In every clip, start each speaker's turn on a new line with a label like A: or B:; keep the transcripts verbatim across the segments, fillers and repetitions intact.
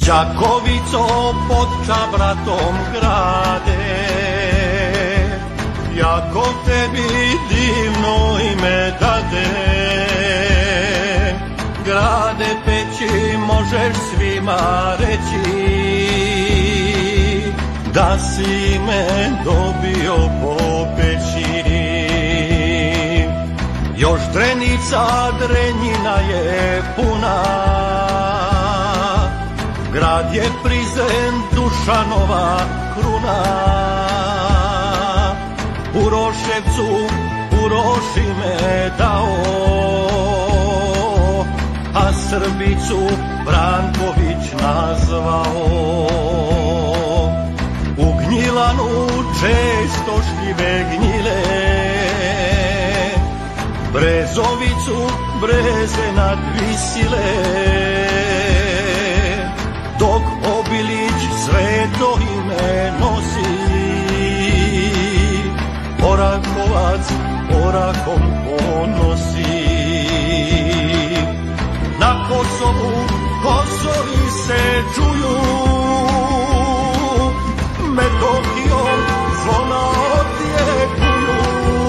A: Đakovico pod Čabratom grade, jako tebi divno ime dade. Grade peći, možeš svima reći da si me dobio po peći. Još Drenica, Drenjina je puna, grad je Prizren, Dušanova kruna. Uroševcu, Uroši me dao, a Srbicu Branković nazvao. U Gnjilanu često šljive gnjile, Brezovicu breze nadvisile, dok Obilić sveto ime nosi. Orakovac orakom ponosi. Na Kosovu Kosovi se čuju, Metohijom zvona odjekuju.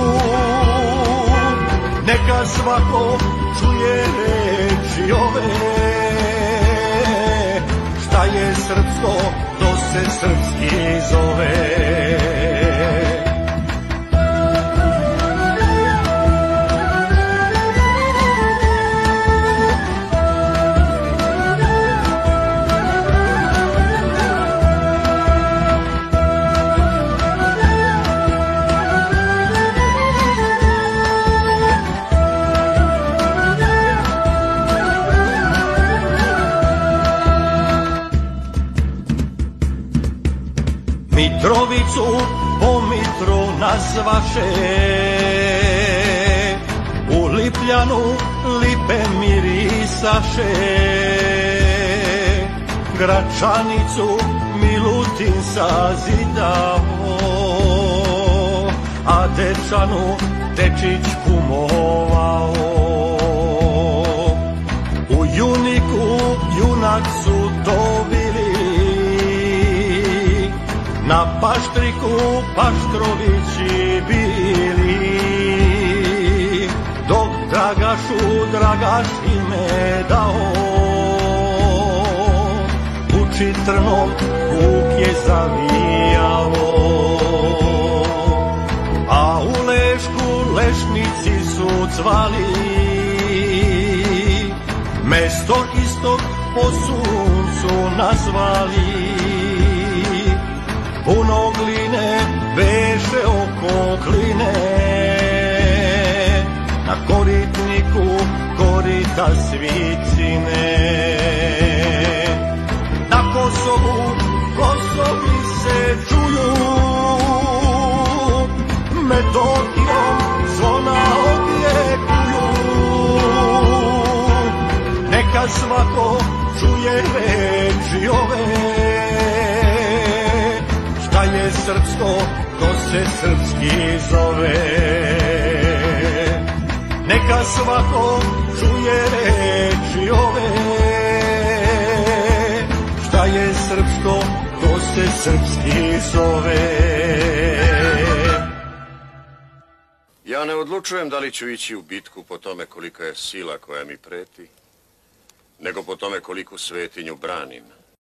A: Neka svako čuje reči ove, šta je srpsko, to se srpski zove. Mitrovicu po Mitru nazvaše, u Lipljanu lipe mirisaše. Gračanicu Milutin sazidao, a Dečanu Dečić kumovao. U Juniku junak su to bili, na Paštriku Paštrovići bili, dok Dragašu Dragaš ime dao. U Čitrnom Vuk je zavijao, a u Lešku lešnici su cvali. Mesto istog po suncu nazvali, puno gline beše oko kline. Na koritniku korita Svicine. Na Kosovu Kosovi se čuju, Metohijom zvona odjekuju. Neka svako čuje reči ove, šta je srpsko, to se srpski zove. Neka svako čuje reči ove, šta je srpsko, to se srpski zove.
B: Ja ne odlučujem da li ću ići u bitku po tome kolika je sila koja mi preti, nego po tome koliku svetinju branim.